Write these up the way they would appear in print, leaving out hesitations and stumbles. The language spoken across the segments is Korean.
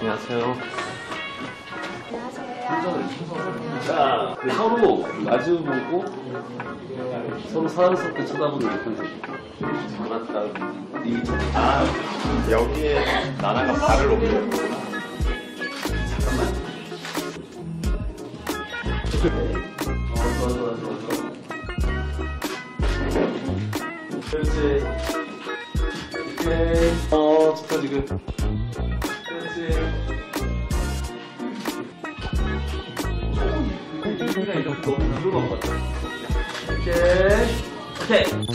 안녕하세요. 안녕하세요. 자, 서로 마주보고 서로 사랑스럽게 쳐다보는 게 컨셉. 잘났다. 니 여기에 나나가 발을 옮겼구나. 잠깐만. 좋아. 그렇지. 오케이. 좋다 지금. 그렇지. 그냥 이렇게 너무 누르는 것 같아. 오케이.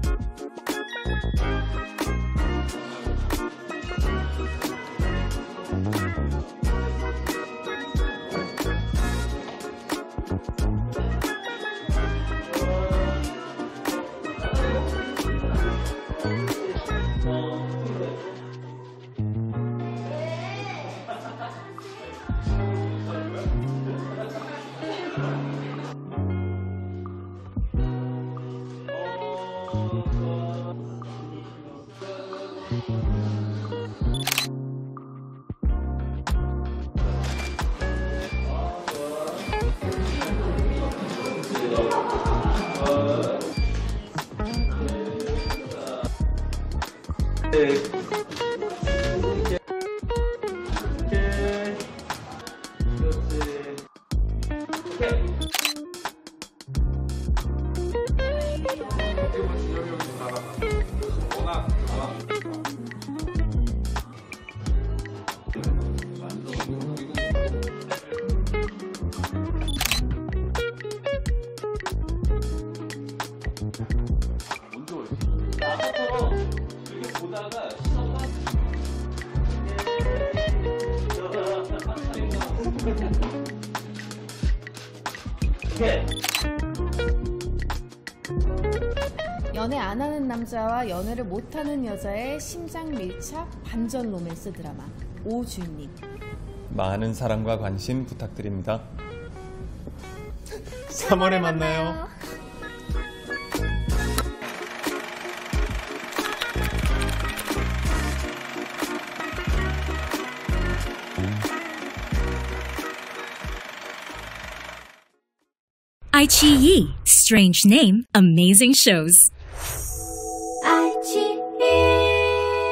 아까처럼 이렇게 보다가 시선만 연애 안 하는 남자와 연애를 못하는 여자의 심장 밀착 반전 로맨스 드라마 오주인님. 많은 사랑과 관심 부탁드립니다. 3월에 만나요. iQIYI, strange name, amazing shows.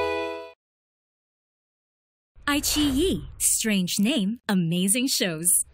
iQIYI, strange name, amazing shows.